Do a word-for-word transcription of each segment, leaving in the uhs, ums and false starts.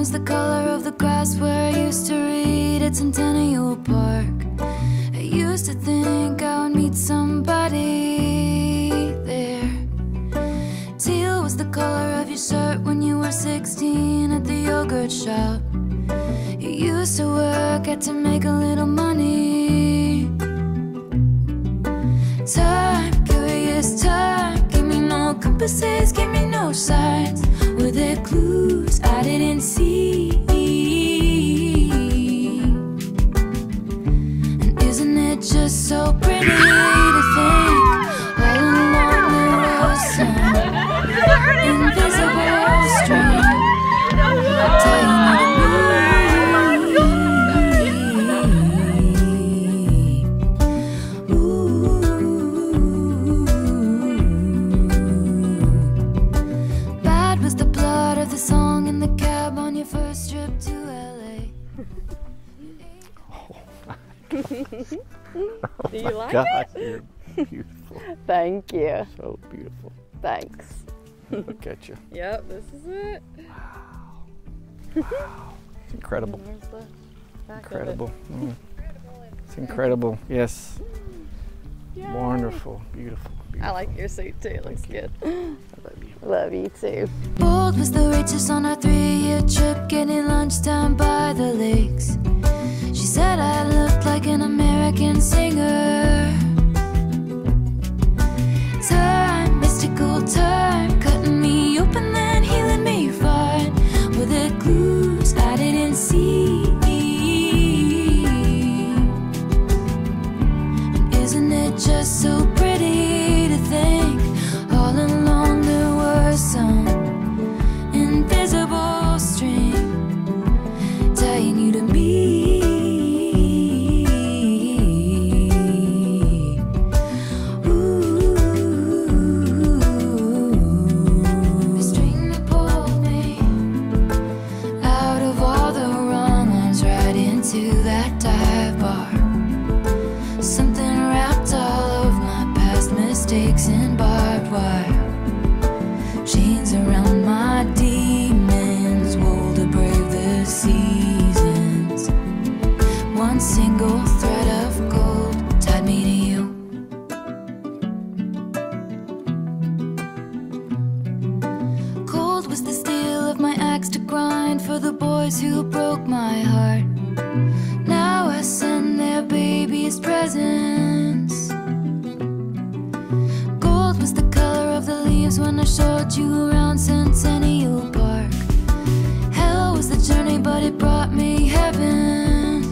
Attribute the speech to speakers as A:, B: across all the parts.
A: was the color of the grass where I used to read at Centennial Park. I used to think I would meet somebody there. Teal was the color of your shirt when you were sixteen at the yogurt shop. You used to work at to make a little money. Time, curious time, give me no compasses, give me no signs. Were there clues I didn't see? And isn't it just so pretty to think all along there was some invisible string tying you to me? The song in the cab on your first trip to L A.
B: Oh
C: Do you like
B: God,
C: it?
B: You're beautiful.
C: Thank you.
B: So beautiful.
C: Thanks.
B: Look at you.
C: Yep, this is it.
B: Wow. Wow. It's incredible.
C: There's the back
B: Incredible.
C: of it.
B: Mm. It's incredible. Yes.
C: Yay.
B: Wonderful. Beautiful. Beautiful.
C: I like your suit too. It looks good.
B: I love you.
C: Love you too.
A: Bold was the waitress on our three-year trip, getting lunchtime by the lakes. She said I looked like an American singer. Time, mystical time, cutting me open then healing me fine. Were there clues I didn't see? And isn't it just so pretty to think all along there was some invisible string tying you to me? Ooh, the string that pulled me out of all the wrong ones right into that dive bar. Something wrapped all of my past mistakes in barbed wire. Chains around my demons, wool to brave the seasons. One single thread of gold tied me to you. Cold was the steel of my axe to grind for the boys who broke my heart. Now I send their babies presents. Gold was the color of the leaves when I showed you around Centennial Park. Hell was the journey, but it brought me heaven.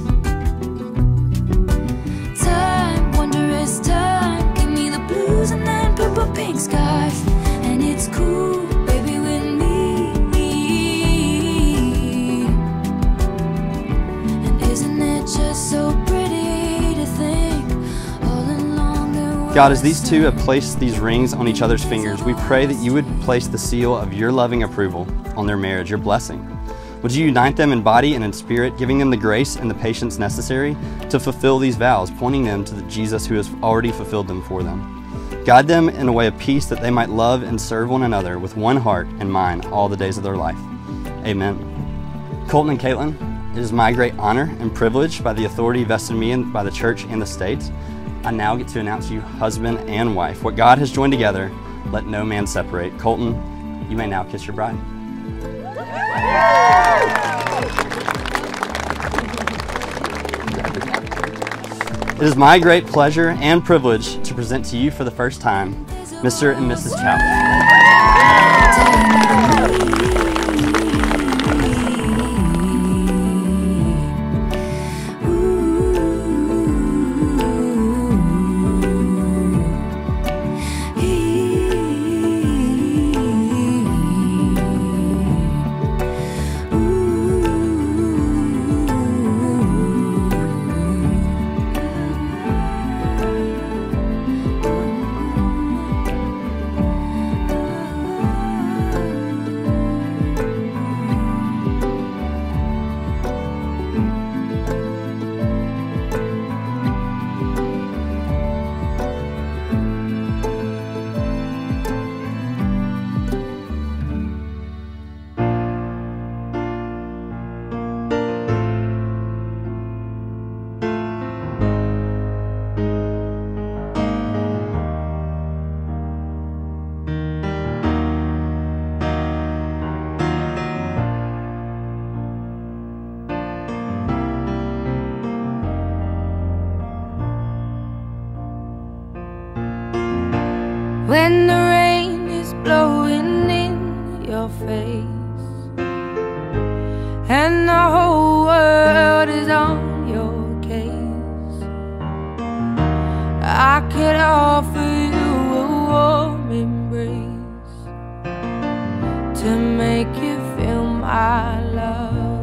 A: Time, wondrous time, give me the blues and then purple pink skies. And it's cool, baby, with me. And isn't it just so pretty to think all along there was
D: God, as these two have placed these rings on each other's fingers, we pray that you would place the seal of your loving approval on their marriage, your blessing. Would you unite them in body and in spirit, giving them the grace and the patience necessary to fulfill these vows, pointing them to the Jesus who has already fulfilled them for them. Guide them in a way of peace that they might love and serve one another with one heart and mind all the days of their life. Amen. Colton and Caitlin, it is my great honor and privilege by the authority vested in me and by the church and the state. I now get to announce you husband and wife. What God has joined together, let no man separate. Colton, you may now kiss your bride. It is my great pleasure and privilege to present to you for the first time, Mister and Missus Chapman.
A: when the rain is blowing in your face and the whole world is on your case. I could offer you a warm embrace to make you feel my love.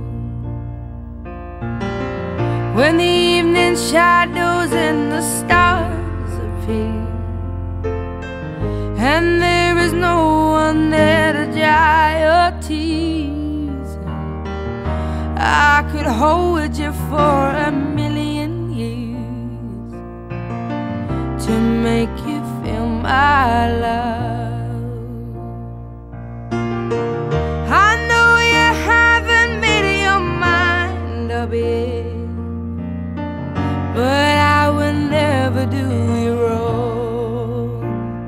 A: When the evening shadows and the stars appear and there is no one there to dry your tears, I could hold you for a million years to make you feel my love. I know you haven't made your mind up yet, but I will never do you wrong.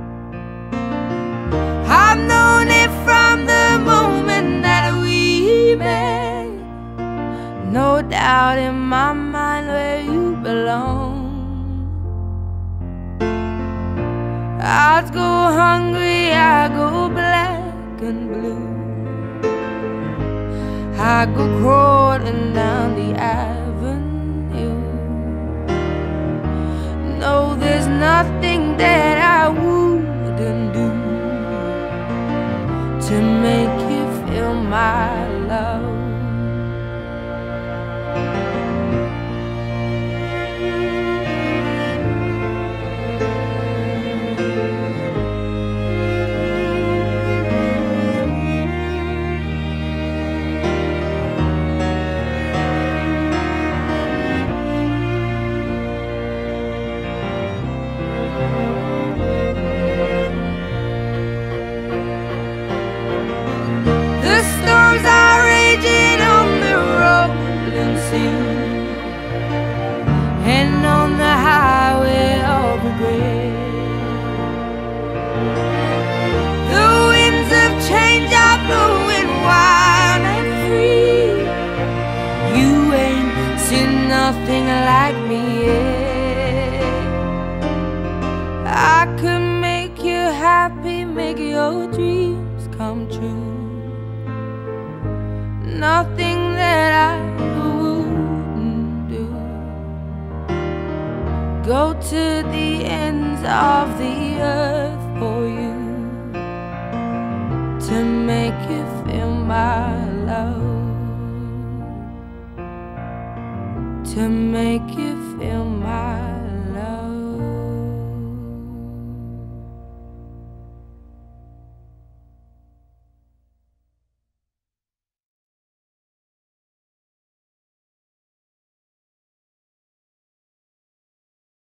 A: I've known it from the moment that we met, no doubt in my mind where you belong. I'd go hungry, I go black and blue, I go crawling down the avenue. No, there's nothing that I wouldn't do to make you feel my love. The storms are raging on the rolling sea and on the highway of regret. The winds of change are blowing wild and free. You ain't seen nothing like me yet. I could make you happy, make your dreams come true. Nothing that I wouldn't do. Go to the ends of the earth for you to make you feel my love, to make you feel my